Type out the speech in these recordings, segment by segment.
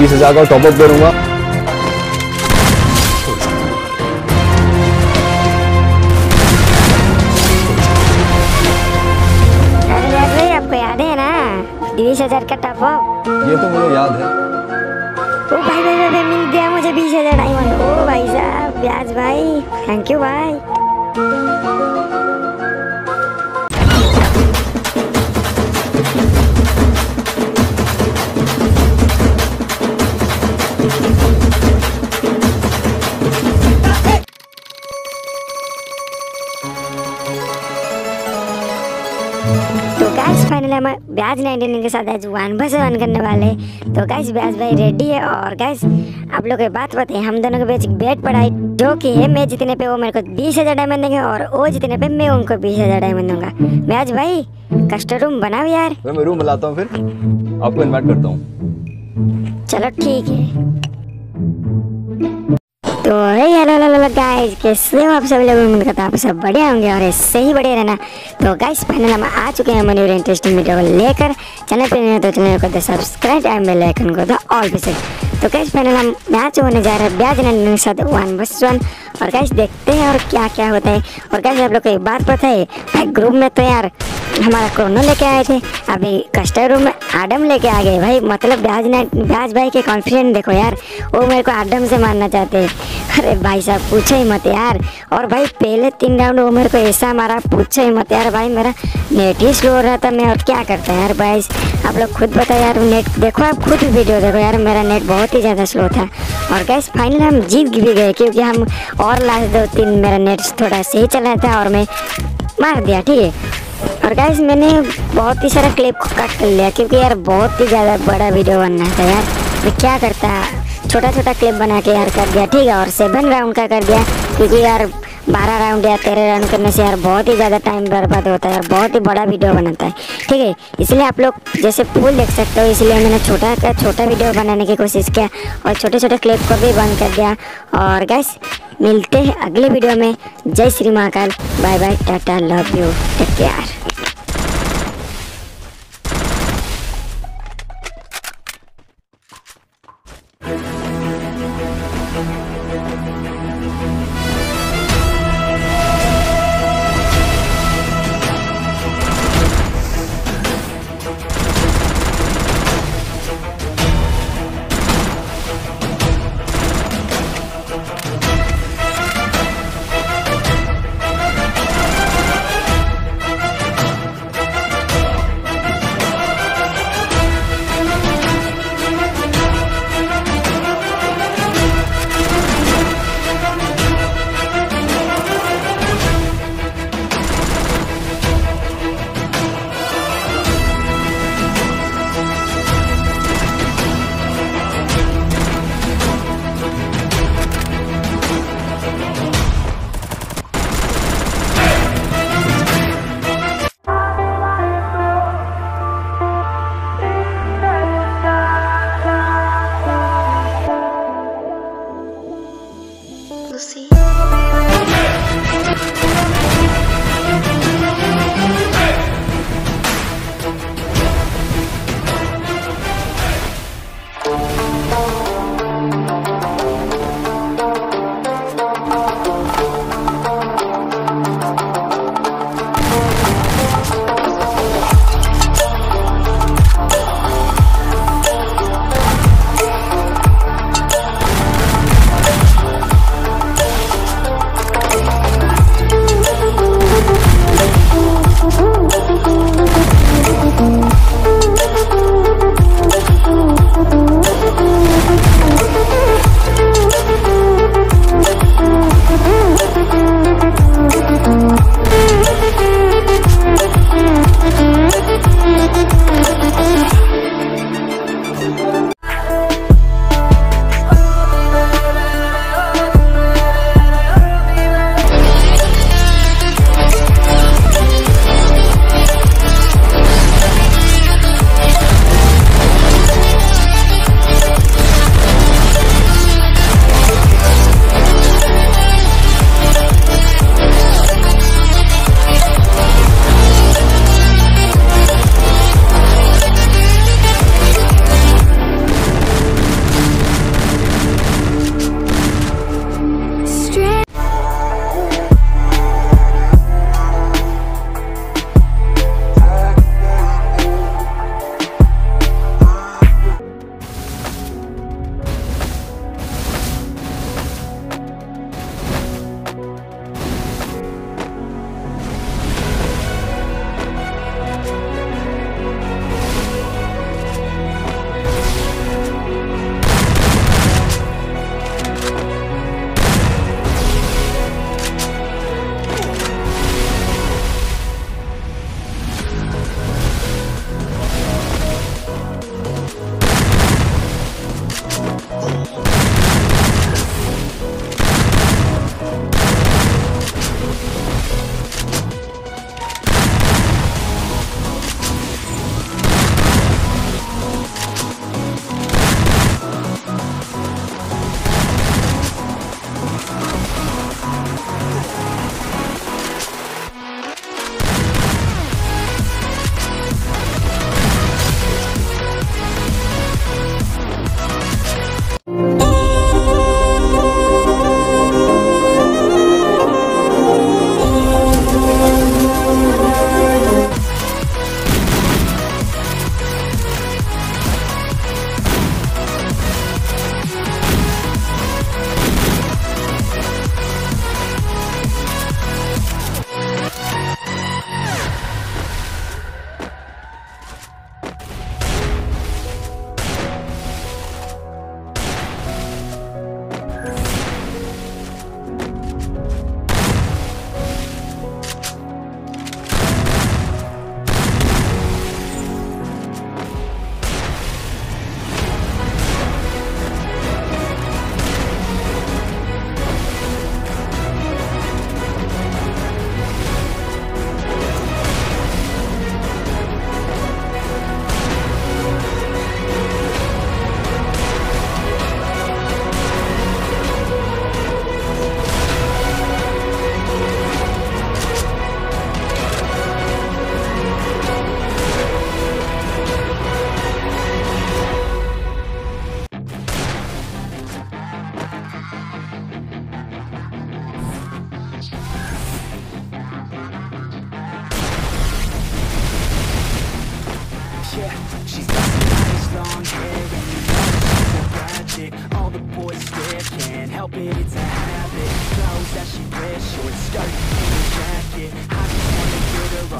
20,000 का टॉपअप करूंगा। अरे यार भाई, आपको याद है ना 20,000 का टॉपअप? ये तो मुझे याद है। ओ भाई भाई भाई, मिल गया मुझे 20,000 डायमंड। ओ भाई साहब, ब्याज भाई, थैंक यू भाई। तो गाइस फाइनली हम ब्याज 99 के साथ आज 1vs1 करने वाले हैं। तो गाइस ब्याज भाई रेडी है। और गाइस आप लोग एक बात बताइए, हम दोनों के बीच बेट पड़ा है, जो कि है मैं जीतने पे वो मेरे को 20,000 डायमंड देंगे और वो जीतने पे मैं उनको 20,000 डायमंड दूंगा। ब्याज भाई कस्टम रूम बनाओ यार। मैं रूम बनाता हूँ, फिर आपको इनवाइट करता हूँ। चलो ठीक है। तो हेलो गाइस, कैसे हो आप सब लोग? उम्मीद करता हूं आप सब बढ़िया होंगे और ऐसे ही बढ़िया रहना। तो गाइस फाइनल हम आ चुके हैं मनी इंटरेस्टिंग वीडियो को लेकर। चैनल पे नहीं है तो चैनल को दो सब्सक्राइब एंड बेल आइकन को दो ऑल पे सेट। तो गाइस फाइनल हम मैच होने जा रहे हैं ब्याज 99 के साथ 1vs1। और गाइस देखते हैं और क्या क्या होता है। और गाइस आप लोग को एक बात पता है भाई, ग्रुप में तो यार हमारा क्रोनो लेके आए थे, अभी कस्टम रूम में आडम लेके आ गए भाई। मतलब ब्याज भाई के कॉन्फिडेंस देखो यार, वो मेरे को आडम से मारना चाहते हैं। अरे भाई साहब पूछो ही मत यार। और भाई पहले 3 राउंड वो मेरे को ऐसा मारा, पूछो ही मत यार। भाई मेरा नेट ही स्लो हो रहा था, मैं और क्या करता है यार। भाई आप लोग खुद बताओ यार, नेट देखो, आप खुद वीडियो देखो यार, मेरा नेट बहुत ही ज़्यादा स्लो था। और गैस फाइनल हम जीत भी गए, क्योंकि हम और लास्ट 2-3 मेरा नेट थोड़ा सही चल रहा था और मैं मार दिया, ठीक है। और गाइस मैंने बहुत ही सारा क्लिप कट कर लिया, क्योंकि यार बहुत ही ज़्यादा बड़ा वीडियो बनना था यार। मैं क्या करता, छोटा छोटा क्लिप बना के यार कर दिया, ठीक है। और 7 राउंड का कर दिया, क्योंकि यार 12 राउंड या 13 राउंड करने से यार बहुत ही ज़्यादा टाइम बर्बाद होता है यार, बहुत ही बड़ा वीडियो बनाता है, ठीक है। इसलिए आप लोग जैसे फुल देख सकते हो, इसलिए मैंने छोटा वीडियो बनाने की कोशिश किया और छोटे छोटे क्लिप को भी बंद कर दिया। और गाइस मिलते हैं अगले वीडियो में। जय Shri Mahakal, bye bye, tata, love you, take care.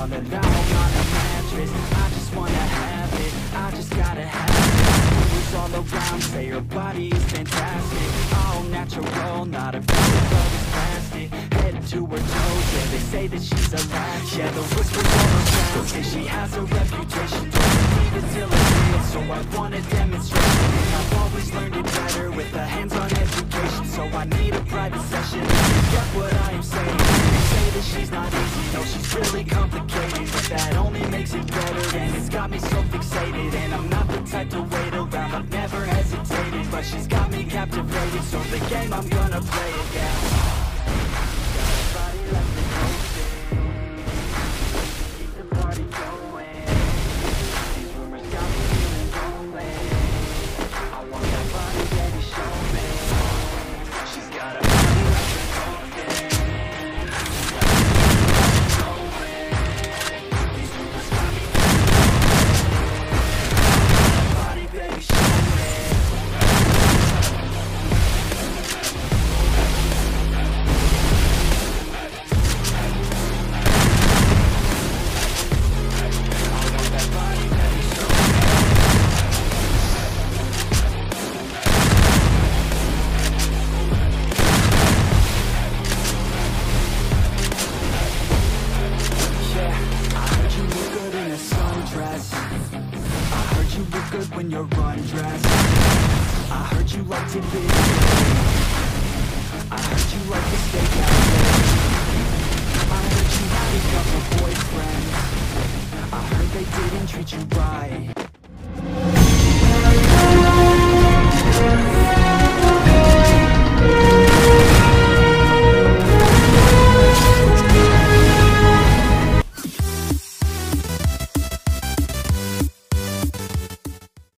all alone on a mattress. I just wanna have it, I just gotta have it. Who's all around, say her body is fantastic. All natural, not a piece of love is plastic. Head to her toes, yeah, they say that she's a latch. Yeah, the whispers all around say she has a reputation. Don't believe it till I see it, so I want a demonstration. And I've always learned it better with a hands-on education. So I need a private session to get what I am saying. They say that she's not easy, no, she's really complicated. But that only makes it better, and it's got me so fixated. And I'm not the type to wait around, I've never hesitated. But she's got me captivated, so the game, I'm gonna play it, yeah. Got a body like an ocean, keep the party going. These rumors got me feeling lonely. I want that body, baby, show me. She's got a body like an ocean. These rumors got me feeling lonely. Body, baby, show me. When you're undressed, I heard you like to be. I heard you like to stay down there.